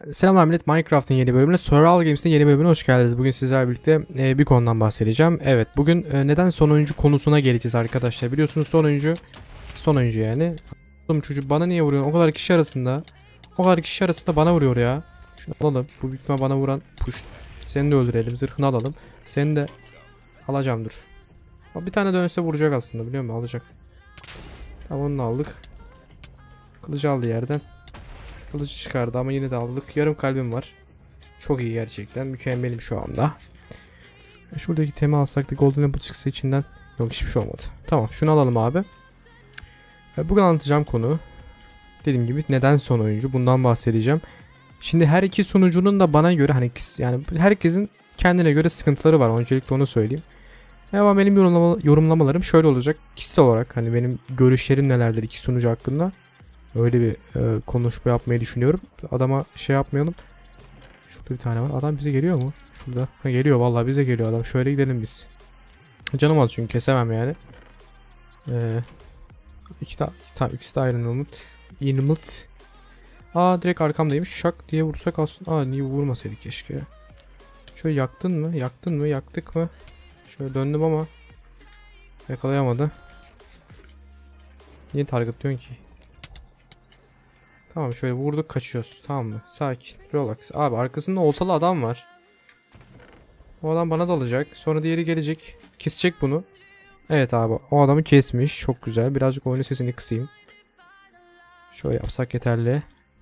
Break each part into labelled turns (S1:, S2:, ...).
S1: Selamlar millet, Minecraft'ın yeni bölümüne, Survival Games'in yeni bölümüne hoş geldiniz. Bugün sizlerle birlikte bir konudan bahsedeceğim. Evet, bugün neden son oyuncu konusuna geleceğiz arkadaşlar. Biliyorsunuz son oyuncu yani. Oğlum çocuk bana niye vuruyor? O kadar kişi arasında bana vuruyor ya. Şunu alalım. Bu büyük ihtimal bana vuran push. Seni de öldürelim, zırhını alalım. Seni de alacağım, dur. Bir tane dönse vuracak aslında, biliyor musun? Alacak. Tamam, onu da aldık. Kılıcı aldı yerden. Kılıcı çıkardı ama yine de aldık. Yarım kalbim var. Çok iyi gerçekten. Mükemmelim şu anda. Şuradaki temi alsak da Golden Apple çıksa içinden. Yok, hiçbir şey olmadı. Tamam, şunu alalım abi. Bugün anlatacağım konu, dediğim gibi, neden son oyuncu, bundan bahsedeceğim. Şimdi her iki sunucunun da bana göre yani herkesin kendine göre sıkıntıları var. Öncelikle onu söyleyeyim. Ama benim yorumlamalarım şöyle olacak. Kişisel olarak hani benim görüşlerim nelerdir iki sunucu hakkında. Öyle bir konuşma yapmayı düşünüyorum. Adama şey yapmayalım. Şurada bir tane var. Adam bize geliyor mu? Şurada. Ha, geliyor vallahi, bize geliyor adam. Şöyle gidelim biz. Canım az çünkü kesemem yani. İkisi de Iron Helmet. Direkt arkamdaymış. Şak diye vursak aslında. Niye vurmasaydık keşke. Şöyle yaktın mı? Yaktık mı? Şöyle döndüm ama yakalayamadı. Niye targetliyorsun ki? Tamam, şöyle vurduk, kaçıyoruz. Tamam mı? Sakin. Relax. Abi arkasında oltalı adam var. O adam bana dalacak. Sonra diğeri gelecek. Kesecek bunu. Evet abi, o adamı kesmiş. Çok güzel. Birazcık oyunun sesini kısayım. Şöyle yapsak yeterli.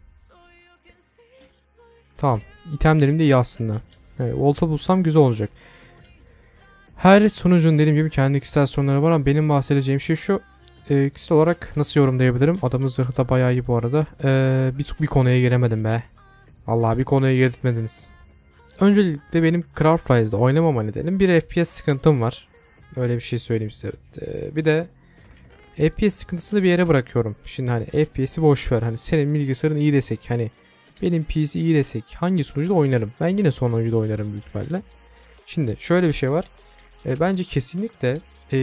S1: Tamam. İtemlerim de iyi aslında. Evet, olta bulsam güzel olacak. Her sunucunun dediğim gibi kendi kişisel sorunları var ama benim bahsedeceğim şey şu. Kişisel olarak nasıl yorumlayabilirim? Adamın zırhı da bayağı iyi bu arada. Bir konuya giremedim be. Vallahi bir konuya girtmediniz. Öncelikle benim Craft Rise'da oynamama nedenim bir FPS sıkıntım var. Öyle bir şey söyleyeyim size. Bir de FPS sıkıntısını bir yere bırakıyorum. Şimdi hani FPS'i boş ver. Hani senin bilgisayarın iyi desek, hani benim PC iyi desek, hangi sunucuda oynarım? Ben yine son oyuncuda oynarım büyük ihtimalle. Şimdi şöyle bir şey var. Bence kesinlikle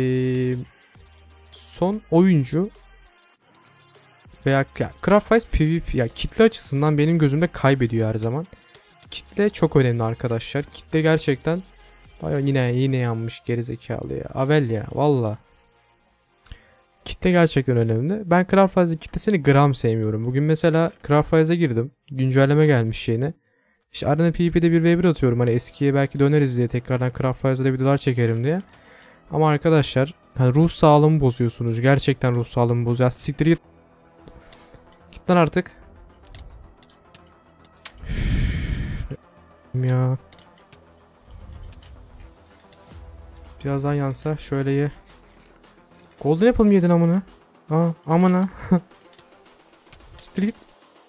S1: son oyuncu veya Craft Rise PvP ya kitle açısından benim gözümde kaybediyor her zaman. Kitle çok önemli arkadaşlar. Kitle gerçekten bayağı yine yanmış gerizekalı ya. Avel ya valla. Kitle gerçekten önemli. Ben Craft Rise'ın kitlesini gram sevmiyorum. Bugün mesela Craft Rise'a girdim. Güncelleme gelmiş yine. İşte arena PvP'de 1v1 atıyorum. Hani eskiye belki döneriz diye, tekrardan Craft Rise'da videolar çekerim diye. Ama arkadaşlar hani ruh sağlığımı bozuyorsunuz. Gerçekten ruh sağlığımı bozuyor. Siktir git. Git lan artık. Ya. Birazdan yansa şöyle ye. Golden Apple mı yedin amına? Amına. Siktir git.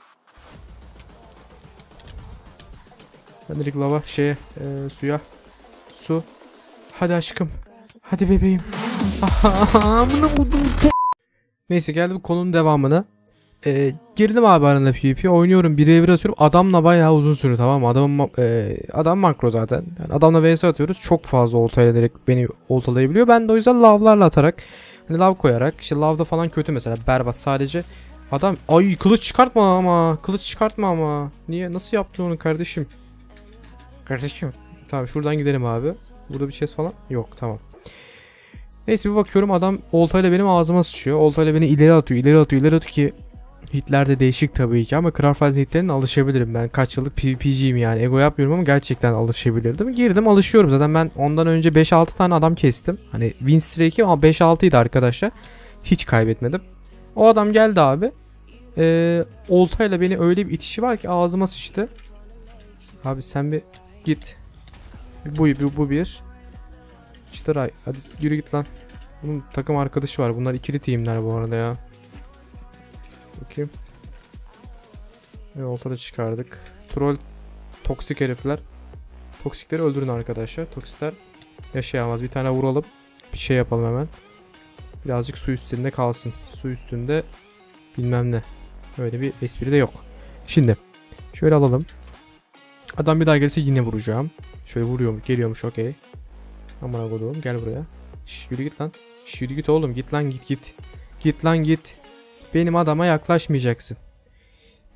S1: Ben direkt lava suya. Su. Hadi aşkım. Hadi bebeğim. Amına buldum. Neyse, geldim konunun devamına. Girdim abi arena PvP oynuyorum, 1v1 atıyorum, adamla bayağı uzun sürüyor, tamam mı? Adam makro zaten, yani adamla vs atıyoruz, çok fazla oltayla direkt beni oltalayabiliyor. Ben de o yüzden lavlarla atarak, hani lav koyarak, işte lavda falan kötü mesela, berbat sadece. Adam kılıç çıkartma ama niye, nasıl yaptın onu kardeşim? Tamam, şuradan gidelim abi. Burada bir chest falan yok, tamam. Neyse, bir bakıyorum adam oltayla benim ağzıma sıçıyor. Oltayla beni ileri atıyor ki hitler de değişik tabii ki ama Craft Rise hitlerine alışabilirim. Ben kaç yıllık PvP'ciyim yani. Ego yapmıyorum ama gerçekten alışabilirdim. Girdim, alışıyorum. Zaten ben ondan önce 5-6 tane adam kestim. Hani win streak'im ama 5-6 idi arkadaşlar. Hiç kaybetmedim. O adam geldi abi. Oltayla beni öyle bir itişi var ki ağzıma sıçtı. Abi sen bir git. Bu bir. İşte hadi yürü git lan. Bunun takım arkadaşı var. Bunlar ikili teamler bu arada ya. Bakayım. Oltada çıkardık. Troll toksik herifler. Toksikleri öldürün arkadaşlar. Toksikler yaşayamaz. Bir tane vuralım. Bir şey yapalım hemen. Birazcık su üstünde kalsın. Su üstünde bilmem ne. Öyle bir espri de yok. Şimdi şöyle alalım. Adam bir daha gelirse yine vuracağım. Şöyle vuruyor, geliyormuş, okey. Aman koduğum, gel buraya. Yürü git lan. Yürü git oğlum, git lan git. Git lan git. Benim adama yaklaşmayacaksın.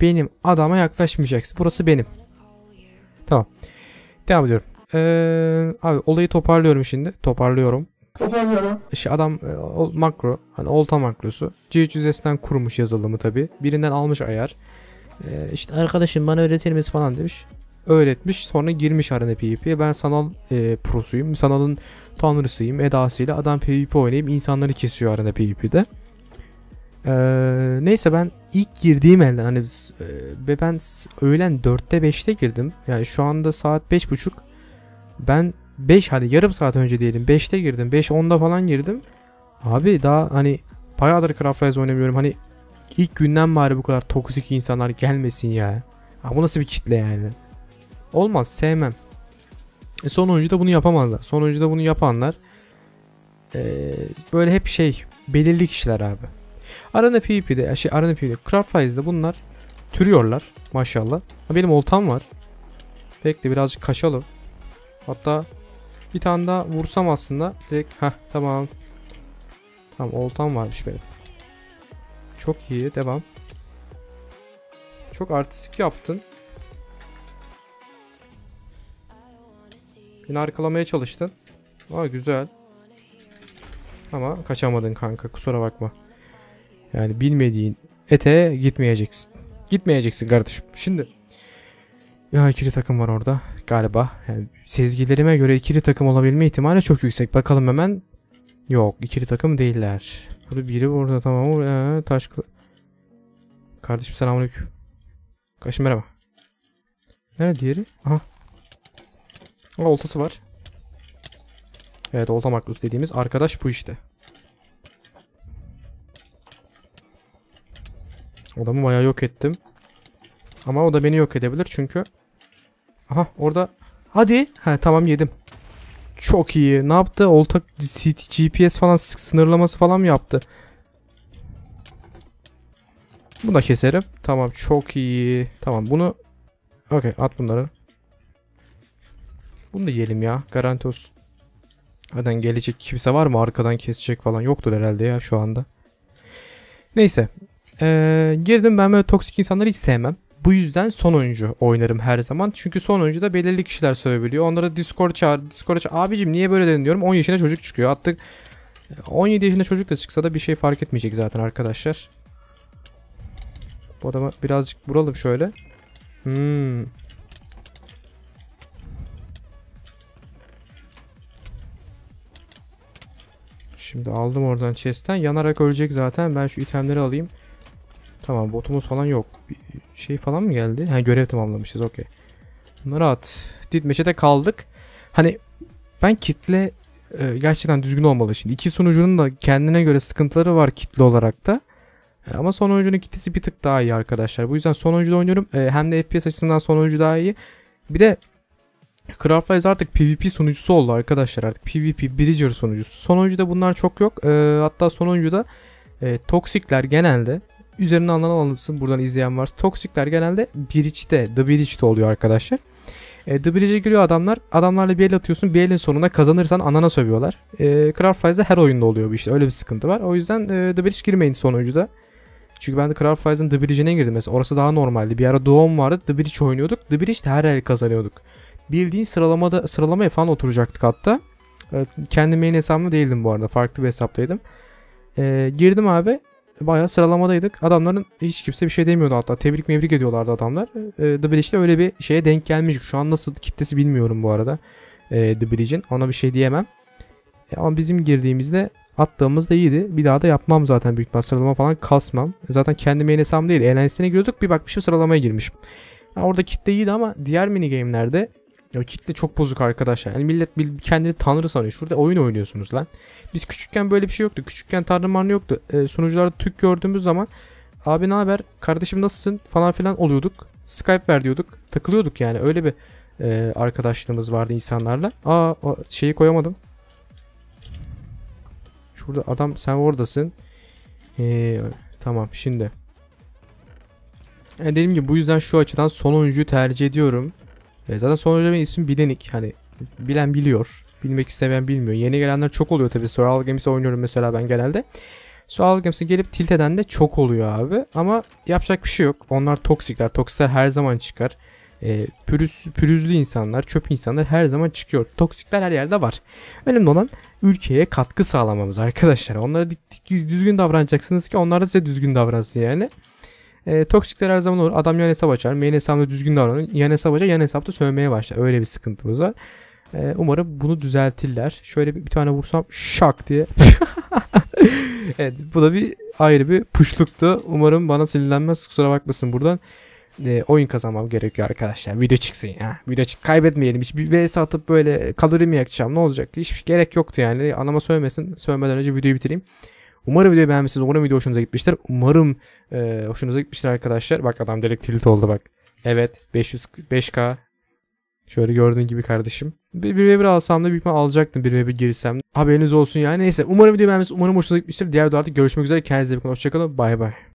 S1: benim adama yaklaşmayacaksın. Burası benim. Tamam. Devam ediyorum. Abi olayı toparlıyorum şimdi. Toparlıyorum. İşte adam makro. Hani olta makrosu. GHUS'ten kurmuş yazılımı tabi. Birinden almış ayar. İşte arkadaşım bana öğretir misin falan demiş. Öğretmiş. Sonra girmiş arena PvP'ye. Ben sanal prosuyum. Sanalın tanrısıyım. Edasıyla adam PvP oynayıp insanları kesiyor arena PvP'de. Neyse ben ilk girdiğim elden hani ve ben öğlen 4'te 5'te girdim. Yani şu anda saat 5.30. Ben 5 hadi yarım saat önce diyelim 5'te girdim. 5.10'da falan girdim. Abi daha hani bayağıdır Craft Rise oynamıyorum. Hani ilk günden bari bu kadar toksik insanlar gelmesin ya. Ha, bu nasıl bir kitle yani? Olmaz, sevmem. Son oyuncuda bunu yapamazlar. Son oyuncuda bunu yapanlar böyle hep belirli kişiler abi. Arena PvP'de Arena PvP'de Craft Rise'da bunlar türüyorlar maşallah. Ha, benim oltam var. Bekle birazcık kaçalım. Hatta bir tane daha vursam aslında direkt tamam. Tamam oltam varmış benim. Çok iyi, devam. Çok artistik yaptın. Beni arkalamaya çalıştın. Aa güzel. Ama kaçamadın kanka, kusura bakma. Yani bilmediğin ete gitmeyeceksin. Gitmeyeceksin kardeşim. Şimdi ya ikili takım var orada galiba. Yani sezgilerime göre ikili takım olabilme ihtimali çok yüksek. Bakalım hemen. Yok, ikili takım değiller. Burada biri orada, tamam. Taş. Kardeşim selamünaleyküm. Kardeşim merhaba. Nerede diğeri? Aha. Oltası var. Evet, olta maklus dediğimiz arkadaş bu işte. Adamı bayağı yok ettim. Ama o da beni yok edebilir çünkü. Aha orada. Hadi. Tamam, yedim. Çok iyi. Ne yaptı? Olta GPS falan sınırlaması falan mı yaptı? Bunu da keserim. Tamam, çok iyi. Tamam, bunu okey, at bunları. Bunu da yiyelim ya. Garanti olsun. Zaten gelecek kimse var mı? Arkadan kesecek falan. Yoktur herhalde ya şu anda. Neyse. Girdim, ben böyle toksik insanları hiç sevmem. Bu yüzden son oyuncu oynarım her zaman. Çünkü son oyuncuda belirli kişiler sövebiliyor. Onlara Discord çağır. Abicim niye böyle dedin diyorum. 10 yaşında çocuk çıkıyor. Attık. 17 yaşında çocuk da çıksa da bir şey fark etmeyecek zaten arkadaşlar. Bu adamı birazcık vuralım şöyle. Şimdi aldım oradan chest'ten. Yanarak ölecek zaten. Ben şu itemleri alayım. Tamam, botumuz falan yok. Bir şey falan mı geldi? Görev tamamlamışız, okey. Bunları at. Ditmeç'e de kaldık. Hani ben kitle gerçekten düzgün olmalı şimdi. İki sunucunun da kendine göre sıkıntıları var kitle olarak da. Ama son oyuncunun kitlesi bir tık daha iyi arkadaşlar. Bu yüzden son oyuncuda oynuyorum. Hem de FPS açısından son oyuncu daha iyi. Bir de Craft Rise artık PvP sunucusu oldu arkadaşlar. Artık PvP Bridger sunucusu. Son oyuncuda bunlar çok yok. Hatta son oyuncuda toksikler genelde üzerine alınsın, buradan izleyen varsa, toksikler genelde The Bridge'de oluyor arkadaşlar. The Bridge'e giriyor adamlar. Adamlarla bir el atıyorsun. Bir elin sonunda kazanırsan anana sövüyorlar. Craft Rise'da her oyunda oluyor bu işte. Öyle bir sıkıntı var. O yüzden The Bridge girmeyin son oyuncuda. Çünkü ben de Craft Rise'ın The Bridge'ine girdim mesela. Orası daha normaldi. Bir ara Doğum vardı. The Bridge oynuyorduk. The Bridge'de her el kazanıyorduk. Bildiğin sıralamaya falan oturacaktık hatta. Kendi main hesabımda değildim bu arada. Farklı bir hesaptaydım. Girdim abi. Bayağı sıralamadaydık. Adamların hiç kimse bir şey demiyordu hatta. Tebrik ediyorlardı adamlar. The Bridge'de öyle bir şeye denk gelmiş. Şu an nasıl kitlesi bilmiyorum bu arada. The Bridge'in. Ona bir şey diyemem. Ama bizim girdiğimizde attığımızda iyiydi. Bir daha da yapmam zaten büyük ihtimal. Sıralama falan kasmam. Zaten kendi main hesabım değil. Eğlencesine giriyorduk. Bir bakmışım sıralamaya girmişim. Orada kitle iyiydi ama diğer minigame'lerde kitle çok bozuk arkadaşlar. Yani millet kendini tanrı sanıyor. Şurada oyun oynuyorsunuz lan. Biz küçükken böyle bir şey yoktu. Küçükken tanrı marlı yoktu. Sunucularda Türk gördüğümüz zaman abi ne haber? Kardeşim nasılsın? Falan filan oluyorduk. Skype ver diyorduk. Takılıyorduk yani. Öyle bir arkadaşlığımız vardı insanlarla. O şeyi koyamadım. Şurada adam, sen oradasın. Tamam şimdi. Dediğim gibi bu yüzden şu açıdan son oyuncuyu tercih ediyorum. Zaten son oyuncu benim ismim Bilenik. Hani bilen biliyor. Bilmek istemeyen bilmiyor. Yeni gelenler çok oluyor tabii. Survival Games oynuyorum mesela ben genelde. Survival Games'e gelip tilt eden de çok oluyor abi. Ama yapacak bir şey yok. Onlar toksikler. Toksikler her zaman çıkar. Pürüzlü insanlar, çöp insanlar her zaman çıkıyor. Toksikler her yerde var. Önemli olan ülkeye katkı sağlamamız arkadaşlar. Onlara düzgün davranacaksınız ki onlar da size düzgün davransın yani. Toksikler her zaman olur. Adam yan hesap açar. Main hesabında düzgün davranır. Yan hesap açar. Yan hesapta sövmeye başlar. Öyle bir sıkıntımız var. Umarım bunu düzeltirler. Şöyle bir tane vursam şak diye. Evet, bu da bir ayrı bir puşluktu. Umarım bana sinirlenmez. Kusura bakmasın buradan. Oyun kazanmam gerekiyor arkadaşlar. Video çıksın ya. Kaybetmeyelim. Hiçbir vs atıp böyle kalori mi yakacağım? Ne olacak? Hiçbir gerek yoktu yani. Anama söylemesin. Söylemeden önce videoyu bitireyim. Umarım videoyu beğenmişsiniz. Umarım video hoşunuza gitmiştir. Umarım hoşunuza gitmiştir arkadaşlar. Bak adam direkt tilt oldu bak. Evet 500 Şöyle gördüğün gibi kardeşim. Bir v alsam da büyük ihtimal alacaktım 1v1 girsem. Haberiniz olsun yani. Neyse umarım videoyu beğenmişsiniz. Umarım hoşunuza gitmiştir. Diğer videolarda görüşmek üzere. Kendinize iyi bakın. Hoşçakalın. Bay bay.